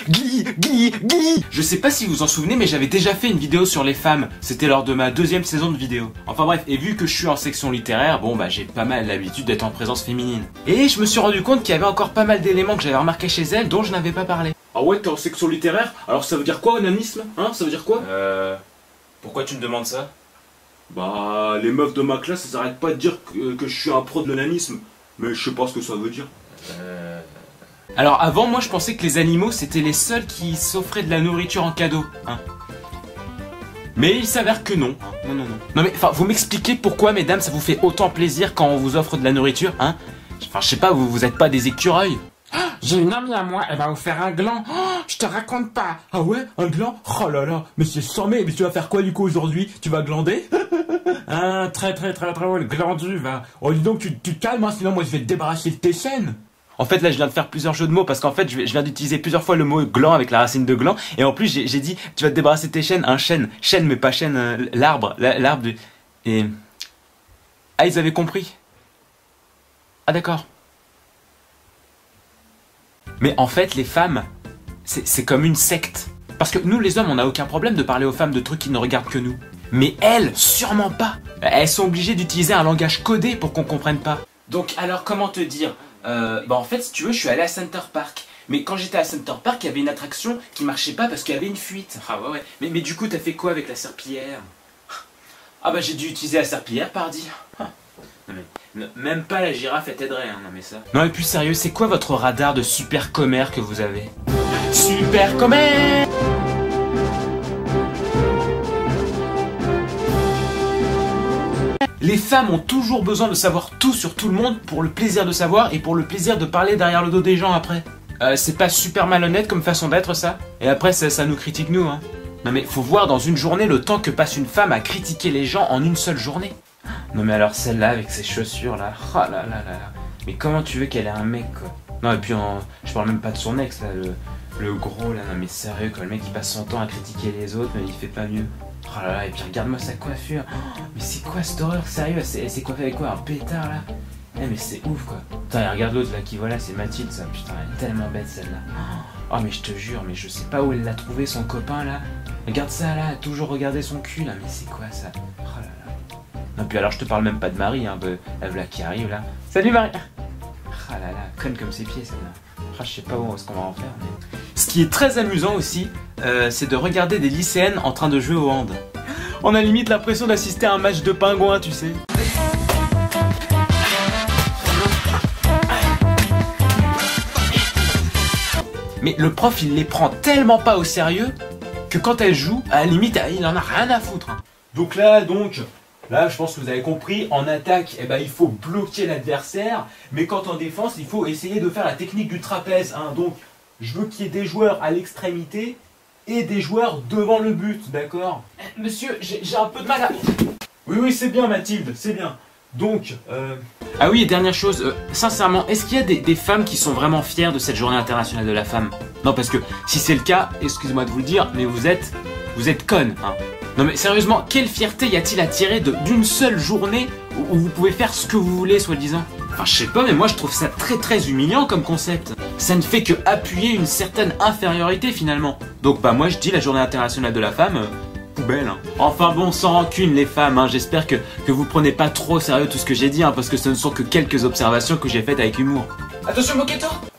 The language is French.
Glee. Je sais pas si vous en souvenez, mais j'avais déjà fait une vidéo sur les femmes. C'était lors de ma 2e saison de vidéo. Enfin bref, et vu que je suis en section littéraire, bon bah j'ai pas mal l'habitude d'être en présence féminine. Et je me suis rendu compte qu'il y avait encore pas mal d'éléments que j'avais remarqué chez elle dont je n'avais pas parlé. Ah ouais, t'es en section littéraire? Alors ça veut dire quoi, onanisme? Hein, ça veut dire quoi? Pourquoi tu me demandes ça? Bah, les meufs de ma classe, elles arrêtent pas de dire que je suis un pro de l'onanisme. Mais je sais pas ce que ça veut dire. Alors avant, moi je pensais que les animaux c'était les seuls qui s'offraient de la nourriture en cadeau, hein. Mais il s'avère que non. Non. Non mais, enfin, vous m'expliquez pourquoi, mesdames, ça vous fait autant plaisir quand on vous offre de la nourriture, hein? Enfin, je sais pas, vous êtes pas des écureuils? J'ai une amie à moi, elle va vous faire un gland. Oh, je te raconte pas. Ah ouais, un gland? Oh là là, mais c'est sans mais tu vas faire quoi du coup aujourd'hui? Tu vas glander? Ah, très drôle, glandu, va. Oh dis donc, tu te calmes, hein, sinon moi je vais te débarrasser de tes chaînes. En fait là je viens de faire plusieurs jeux de mots parce qu'en fait je viens d'utiliser plusieurs fois le mot gland avec la racine de gland. Et en plus j'ai dit tu vas te débarrasser de tes chaînes, un chêne mais pas chêne, l'arbre du... Et... Ah ils avaient compris? Ah d'accord. Mais en fait les femmes, c'est comme une secte. Parce que nous les hommes on n'a aucun problème de parler aux femmes de trucs qui ne regardent que nous. Mais elles, sûrement pas. Elles sont obligées d'utiliser un langage codé pour qu'on comprenne pas. Donc alors comment te dire, bah en fait si tu veux je suis allé à Center Park. Mais quand j'étais à Center Park il y avait une attraction qui marchait pas parce qu'il y avait une fuite. Ah ouais. Mais du coup t'as fait quoi avec la serpillière? Ah bah j'ai dû utiliser la serpillière pardi. Non mais, même pas la girafe elle t'aiderait hein, non mais ça. Non mais plus sérieux, c'est quoi votre radar de super commère que vous avez? Super commère! Les femmes ont toujours besoin de savoir tout sur tout le monde pour le plaisir de savoir et pour le plaisir de parler derrière le dos des gens après. C'est pas super malhonnête comme façon d'être ça? Et après ça nous critique nous hein. Non mais faut voir dans une journée le temps que passe une femme à critiquer les gens en une seule journée. Non mais alors celle-là avec ses chaussures là, oh là là là là. Mais comment tu veux qu'elle ait un mec quoi? Non et puis je parle même pas de son ex là, le gros là, non mais sérieux quoi, le mec il passe son temps à critiquer les autres mais il fait pas mieux. Oh là là, et puis regarde-moi sa coiffure. Oh, mais c'est quoi cette horreur, sérieux? Elle s'est coiffée avec quoi? Un pétard là? Eh mais c'est ouf quoi. Putain, regarde l'autre là qui voilà, c'est Mathilde ça. Putain, elle est tellement bête celle-là. Oh mais je te jure, mais je sais pas où elle l'a trouvé son copain là. Regarde ça là, toujours regarder son cul là. Mais c'est quoi ça? Oh là là. Non puis alors je te parle même pas de Marie, hein, la voilà qui arrive là. Salut Marie. Ah là là, conne comme ses pieds celle-là. Ah, je sais pas où est-ce qu'on va en faire mais... Ce qui est très amusant aussi, c'est de regarder des lycéennes en train de jouer au hand. On a limite l'impression d'assister à un match de pingouins, tu sais. Mais le prof, il les prend tellement pas au sérieux que quand elles jouent, à la limite, il en a rien à foutre. Hein. Donc, là, je pense que vous avez compris, en attaque, eh ben, il faut bloquer l'adversaire, mais quand en défense, il faut essayer de faire la technique du trapèze. Hein. Donc, je veux qu'il y ait des joueurs à l'extrémité et des joueurs devant le but, d'accord? Monsieur, j'ai un peu de mal à... Oui, c'est bien Mathilde, c'est bien. Donc, Ah oui, et dernière chose, sincèrement, est-ce qu'il y a des femmes qui sont vraiment fières de cette journée internationale de la femme? Non, parce que si c'est le cas, excusez-moi de vous le dire, mais vous êtes connes, hein. Non mais sérieusement, quelle fierté y a-t-il à tirer d'une seule journée où vous pouvez faire ce que vous voulez, soi-disant? Enfin, je sais pas, mais moi je trouve ça très humiliant comme concept. Ça ne fait que appuyer une certaine infériorité finalement. Donc bah moi je dis la journée internationale de la femme, poubelle. Hein. Enfin bon, sans rancune les femmes, hein, j'espère que vous prenez pas trop au sérieux tout ce que j'ai dit, hein, parce que ce ne sont que quelques observations que j'ai faites avec humour. Attention Moquetto!